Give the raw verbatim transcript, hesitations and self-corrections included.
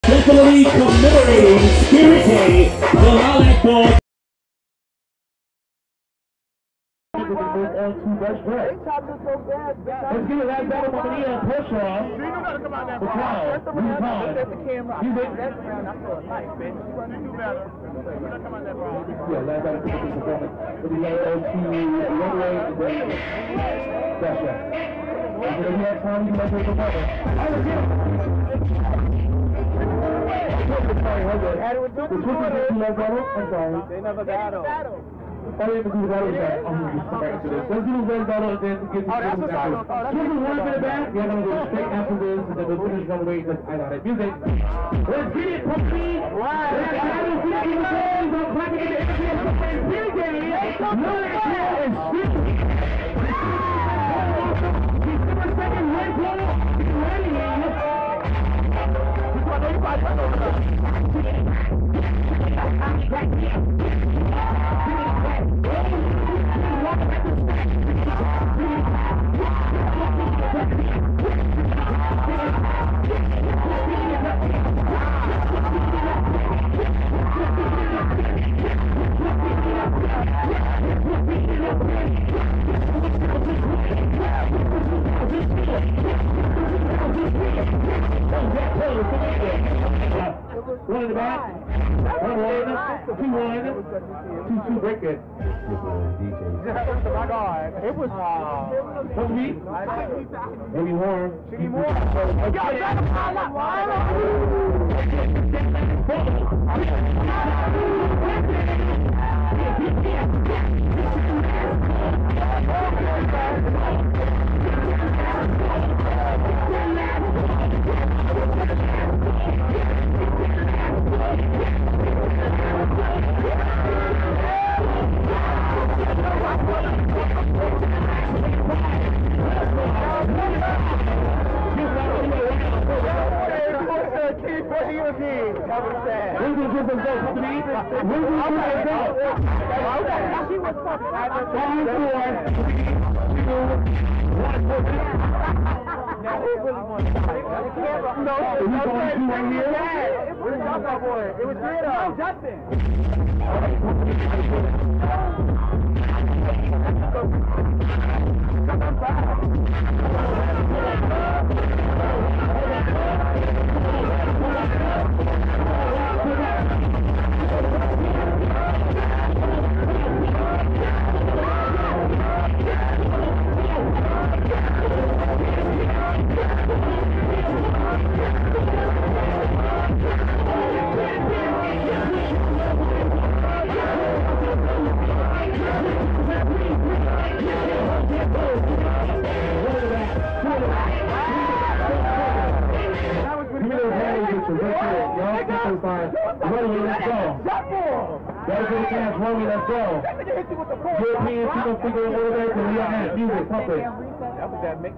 Event Commemorating Spirit Day, the Lilac Ball. O T A Best Dressed. Let's give it that battle for the push off. You gotta come out there, bro. Look at the camera. You think? That's around. I feel nice, bitch. You do better. You gotta come out there, bro. Yeah, last battle for the performance. With the O T A Runway and the Best Dressed. If you have time, you can make it performance. I will get it. Had it with two I'm sorry. They never battle. I didn't even do the battle set. I'm going to get back to this. Let's do the best battle and then get to oh, that's the battle. battle. This is one minute back. Yeah, I'm going to go straight after this and then we'll finish runway. I got it. Music. Let's get it, puppy. Right. Let's get it. Let's get it. I'm clapping in the energy of the friend. Here we go. No, it's here. It's shit. December second, red ball. Get ready, man. One in the back, one one, two one, two two break it. My God, it was. What's the beat? Maybe warm. Give me more. Yo, back pile up, pile up. It was three of them. Runway, let's go. Europeans, you gonna figure it over there because we got that music, pump it.